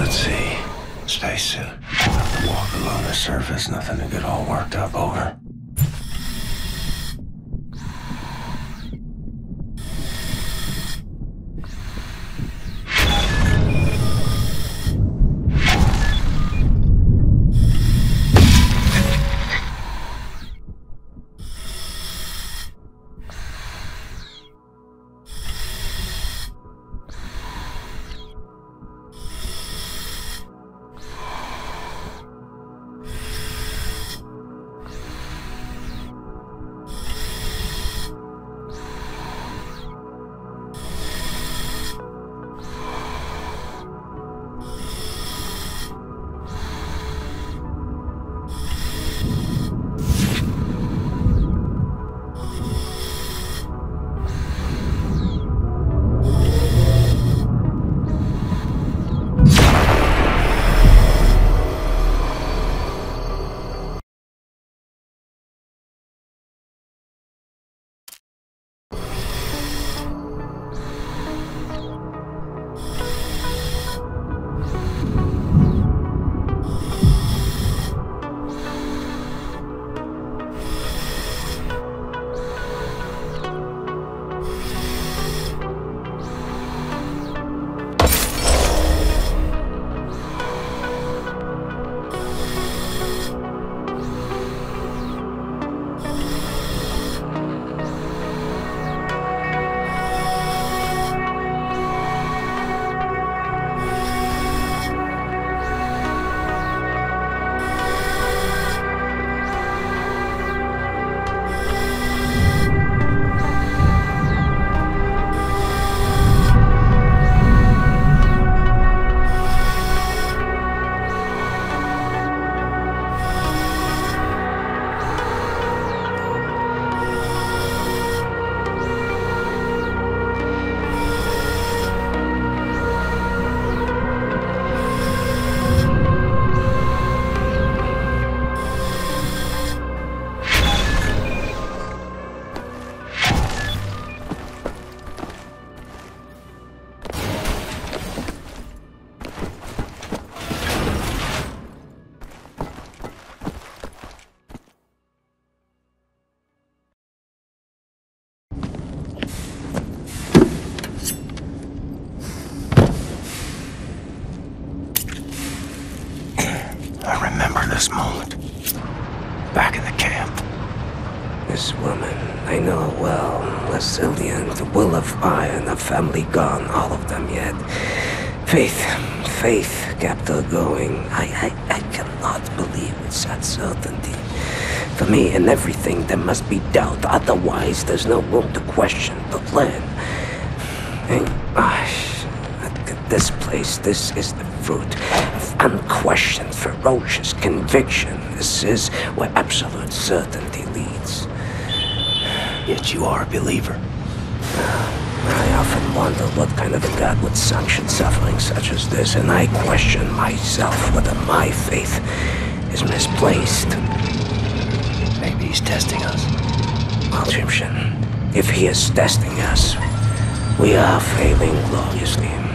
Let's see. Spacesuit. Walk along the surface, nothing to get all worked up over. I remember this moment. Back in the camp. This woman, I know her well. Lasilian, the will of iron, a family gone, all of them yet. Faith kept her going. I cannot believe it's that certainty. For me, in everything, there must be doubt. Otherwise, there's no room to question the plan. This place, this is the fruit of unquestioned, ferocious conviction. This is where absolute certainty leads. Yet you are a believer. I often wonder what kind of a God would sanction suffering such as this, and I question myself whether my faith is misplaced. Maybe he's testing us. Well, Egyptian, if he is testing us, we are failing gloriously.